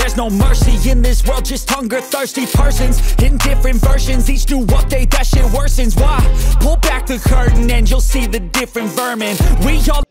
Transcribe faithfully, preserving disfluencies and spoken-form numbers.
there's no mercy in this world, just hunger-thirsty persons in different versions. Each new update, that shit worsens. Why? Pull back the curtain and you'll see the different vermin. We all